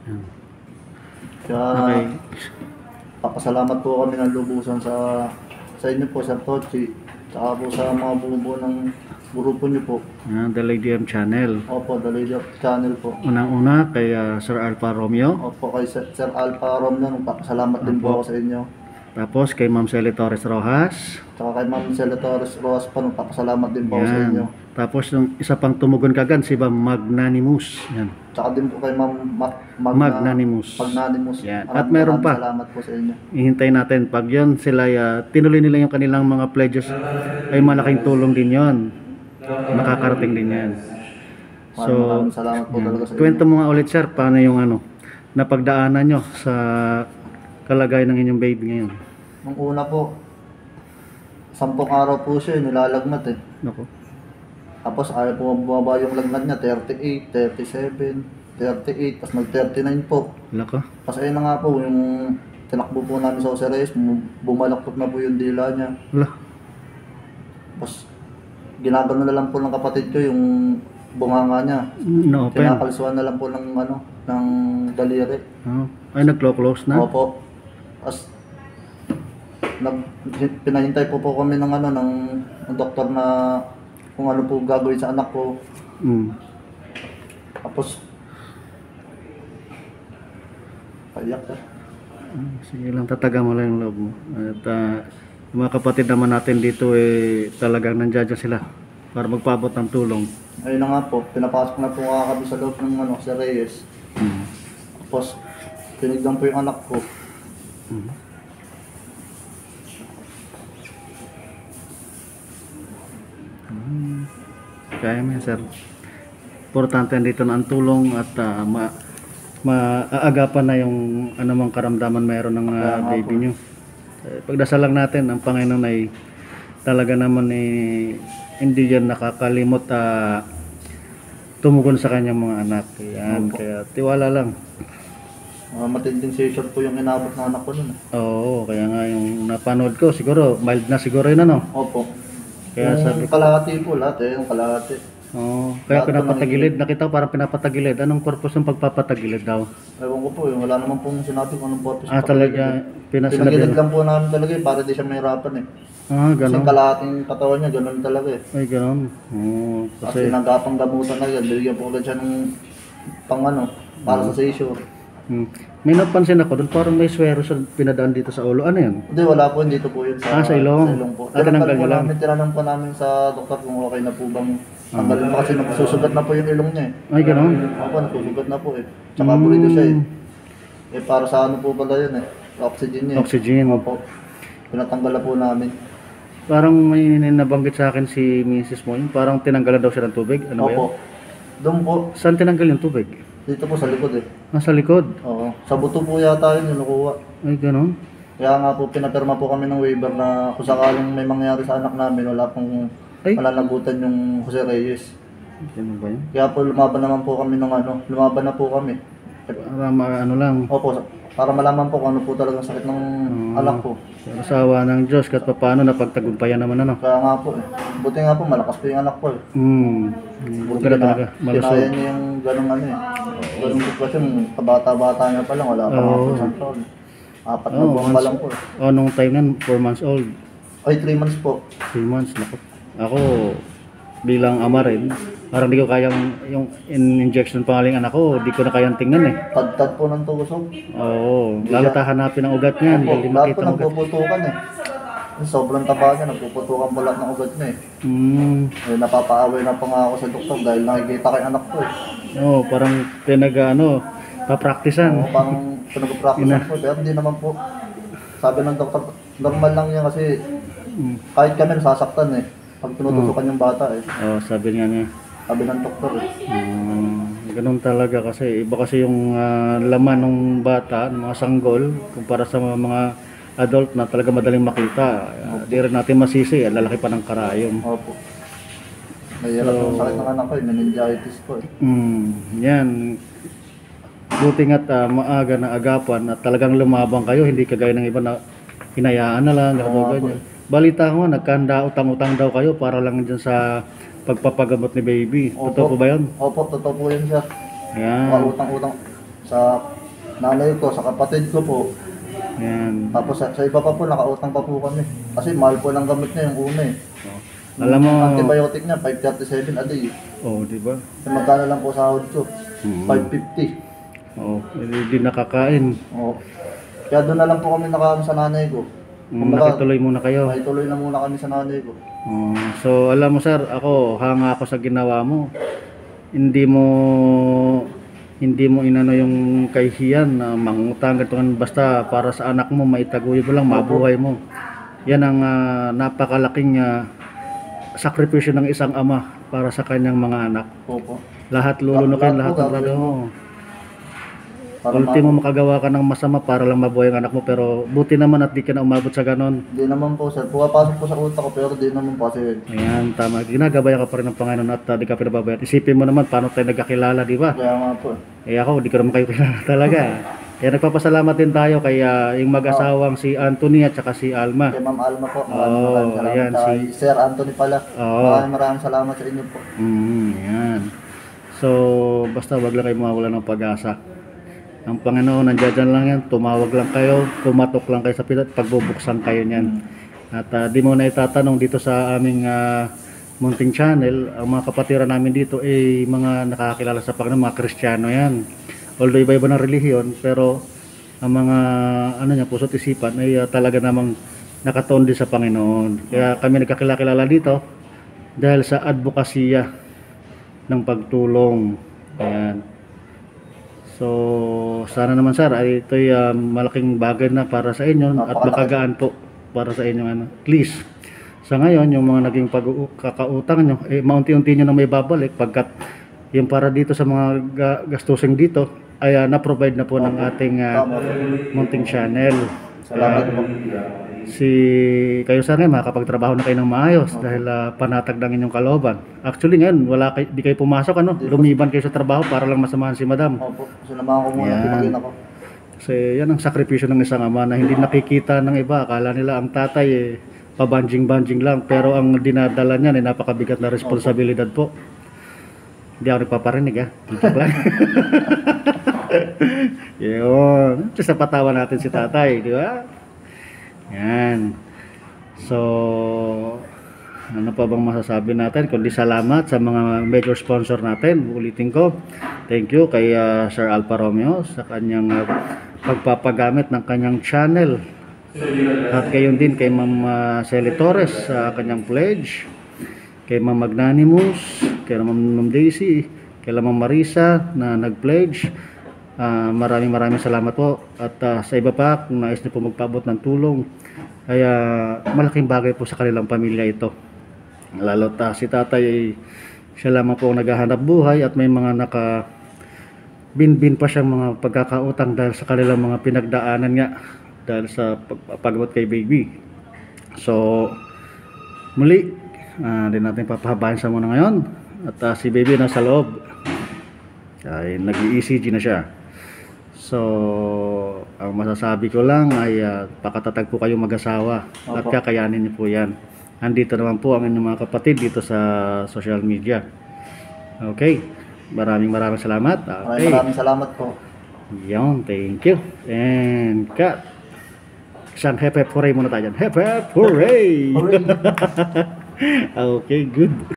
Yan. Kaya Okay. papasalamat po kami ng lubusan sa inyo po, Sir Tochi. Tsaka po sa mga bumubuo ng grupo niyo po. Yan, The Lady M Channel. Opo, The Lady of Channel po. Unang-una kay Sir Alpha Romeo. Opo, kay Sir Alpha Romeo, papasalamat din po ako sa inyo. Tapos kay Ma'am Celi Torres Rojas. Tsaka kay Ma'am Celi Torres Rojas pa, papasalamat din po ako sa inyo. Yan. Tapos yung isa pang tumugon kagad si Ma'am Magnanimous. Yan. Tsaka din po kay Ma'am Magnanimous. Magnanimous. Yan. At meron pa. Salamat po sa inyo. Ihintay natin. Pag yun sila tinuloy nila yung kanilang mga pledges, ay malaking tulong din yon. Makakarating din yan. Maraming salamat po talaga sa inyo. Kwento mo nga ulit, sir, paano yung napagdaanan nyo sa kalagayan ng inyong baby ngayon? Nung una po, 10 araw po siya, nilalagnat eh. Nako. Tapos ayaw po bumaba yung lagnat niya, 38, 37, 38, tapos nag-39 po. Wala ka? Tapos ayun na nga po, yung tinakbo po namin sa Osiris, bumalaktot na po yung dila niya. Wala. Tapos ginagano na lang po ng kapatid ko yung bunganga niya. Na-open. Kinakalsuan na lang po ng daliri. Oh. Ay, naglo-close na? Opo. Tapos pinahintay po kami ng doktor na kung ano po gagawin sa anak ko. Tapos payak eh. Sige lang, tataga mo lang yung loob mo. At yung mga kapatid naman natin dito talagang nandiyan sila para magpaabot ng tulong. Ayun na nga po, pinapasok na po kami sa loob ng si Reyes. Tapos tinignan po yung anak ko. Kaya mo yan, sir. Importante dito na ang tulong at maaagapan na yung anumang karamdaman mayroon ng baby nyo. Pagdasal lang natin, ang Panginoon ay talaga naman hindi yan nakakalimot tumugon sa kanyang mga anak. Yan, kaya tiwala lang. Matinding seizure po yung inabot ng anak ko nun. Oo, kaya nga yung napanood ko, siguro, mild na siguro yun ano. Opo. Kaya yung sabi ko, kalahati po lahat yung kalahati. kaya pinapatagilid, nakita ko parang pinapatagilid. Anong purpose ng pagpapatagilid daw? Ewan ko po, yung wala naman pong sinabi kung anong purpose. Talaga, pinagilid lang po namin talaga para di siya mahirapan eh. Kasi Ganun. kalahating katawan niya, ganun talaga eh. Ay, ganun. Kasi nagkapang gamutan na yan, bigyan po ulit siya ng para sa seizure. May napansin ako doon, parang may swero sa pinadaan dito sa ulo. Ano yan? Hindi, wala po, dito po yun sa ilong. Sa ilong po. Tinanggal nyo lang. Tinanong po namin sa doktor kung okay na po bang tanggalin pa kasi nagsusugat na po yung ilong niya eh. Ay, ganun. Opo, nagsusugat na po eh. Tsaka burito siya eh. Para sa ano po pala yun eh. Oxygen niya eh. Oxygen. Opo. Pinatanggal na po namin. Parang may nabanggit sa akin si Mrs. mo, parang tinanggalan daw siya ng tubig. Ano ba yun? Opo. Doon po, Saan tinanggal yung tubig? dito po sa likod eh. Nasa likod. Oo. Sa buto po yata yun yung nakuha. Ay, ganun. Kaya nga po, pinapirma po kami ng waiver na kung sakaling may mangyari sa anak namin, wala pong malalagutan yung Jose Reyes. Ganun ba yun? Kaya po lumaban naman po kami lumaban na po kami. Para ano lang. Opo, para malaman po kung ano po talagang sakit ng anak ko. Sa awa ng Diyos, kahit paano napagtagumpayan naman ano. Kaya nga po buti nga po, malakas po yung anak ko eh. Buti na talaga. Malusog. Kinaya niya yung ganong ganong sitwasyon, kabata-bata niya pa lang, wala pa nga po isang taon. 4 na buwan pa lang po eh. Nung time nan, 4 months old. Ay, 3 months po. 3 months, naku. Ako, bilang ama rin, parang di ko kayang yung injection pangaling anak ko, di ko na kayang tingnan eh. Tad-tad po ng tusok. Oo, lalo hanapin ang ugat niyan, Opo, hindi lahat po makita ang ugat. nagpuputukan eh. Sobrang taba niya, nagpuputukan po lahat ng ugat niya eh. Napapaaway na pa nga ako sa doktor dahil nakikita kay anak ko eh. Oo, parang papraktisan. Parang pinag-practice po, pero hindi naman po. Sabi ng doktor, normal lang yan kasi kahit kami nasasaktan eh. Pag tinutusukan yung bata eh. Sabi niya. Sabi ng doktor eh. Ganun talaga kasi iba kasi yung laman ng bata, ng mga sanggol kumpara sa mga adult na talaga madaling makita. Di rin natin masisi, lalaki pa ng karayom. Opo. Mahirap yung sakit ng anak ko eh, meningitis po eh. Yan. Buti nga't maaga na agapan at talagang lumabang kayo, hindi kagaya ng iba na hinayaan na lang, ganyan. Balita ko nga, nagkanda utang-utang daw kayo para lang dyan sa pagpapagamot ni baby. Totoo po ba yun? Opo, totoo po yun sir. Yan. Utang-utang sa nanay ko, sa kapatid ko po. Yan. Tapos sa iba pa po, nakautang pa po kami. Kasi mahal po lang gamit niya yung una eh. Alam mo, Antibiotic niya, 537 a day. oh, di ba? So, magkano lang po sahod ko? Hmm. 550. Oh, hindi nakakain. Oo. Kaya doon na lang po kami nakaano sa nanay ko. Nakituloy muna kayo. May tuloy na muna kami sa nanay ko. Oh, so alam mo sir, ako hanga ako sa ginawa mo. Hindi mo inano yung kahihiyan na mangutang ganito basta para sa anak mo maitaguyod mo lang mabuhay mo. Yan ang napakalaking sakripisyo ng isang ama para sa kanyang mga anak. Opo. Lahat lulunukin, lahat ng gagawin mo. Para Ultimo makagawa ka ng masama para lang mabuhay ang anak mo, pero buti naman at di ka na umabot sa ganon. Di naman po sir. Pumapasok po sa utak ko pero di naman po kasi. Ayan, tama. Ginagabayan ka pa rin ng Panginoon at di ka pinababayaan. Isipin mo naman paano tayo nagkakilala, di ba? Kaya nga po. Eh ako, di ko naman kayo kilala talaga. Kaya nagpapasalamat din tayo kay yung mag-asawang si Anthony at saka si Alma. Kay Ma'am Alma po. Oo, Maraming ayan, salamat. Kay Sir Anthony pala. Oo. Maraming salamat sa inyo po. Yan. So, basta wag lang kayo mawala ng pag-asa. Ang Panginoon, nandiyan dyan lang yan. Tumawag lang kayo, pumatok lang kayo sa pinto at pagbubuksan kayo niyan. At di mo na itatanong dito sa aming munting channel, ang mga kapatiran namin dito ay mga nakakilala sa Panginoon, mga Kristiyano yan. Although iba-iba ng relihiyon, pero ang mga puso't isipan ay talaga namang nakatuon din sa Panginoon. Kaya kami nagkakilala dito dahil sa advokasya ng pagtulong. Ayan. So, sana naman sir, ay ito'y malaking bagay na para sa inyo at makagaan po para sa inyo. At least, sa ngayon, yung mga naging kakautang nyo, maunti-unti nyo na may babalik pagkat yung para dito sa mga gastusing dito ay na-provide na po ng ating munting channel. Salamat po. Kayo sir ngayon makakapagtrabaho na kayo ng maayos dahil panatag ng inyong kalooban. Actually ngayon di kayo pumasok lumiban kayo sa trabaho para lang masamahan si madam. Opo. Sinamahan ko muna. Pinagin ako. Kasi yan ang sakripisyo ng isang ama na hindi nakikita ng iba. Akala nila ang tatay pabanjing-banjing lang, pero ang dinadala niya ay napakabigat na responsibilidad po. Hindi ako nagpaparinig Joke lang. Yun. Just napatawa natin si tatay, di ba? Yan. So, ano pa bang masasabi natin? Kundi salamat sa mga major sponsor natin. Ulitin ko. Thank you kay Sir Alfa Romeo sa kanyang pagpapagamit ng kanyang channel. At gayon din kay Ma'am Celi Torres sa kanyang pledge. Kay Ma'am Magnanimous, kay Ma'am Daisy, kay Ma'am Marisa na nag-pledge. Maraming salamat po. At sa iba pa, kung nais niyo po magpaabot ng tulong, ay malaking bagay po sa kanilang pamilya ito. Lalo si tatay siya lamang po ang naghahanap buhay at may mga binbin pa siyang mga pagkakautang dahil sa kanilang mga pinagdaanan nga dahil sa pagpapagamot kay baby. So muli, din natin papahabayan sa muna ngayon. At si baby nasa loob ay nag-ECG na siya. So, ang masasabi ko lang ay pakatatag po kayong mag-asawa at kakayanin niyo po yan. Andito naman po ang inyong mga kapatid dito sa social media. Okay, maraming salamat. Okay. Maraming salamat po. Yan, thank you. And cut. Isang hep hep hooray muna tayo dyan. Hep hep hooray! Okay, good.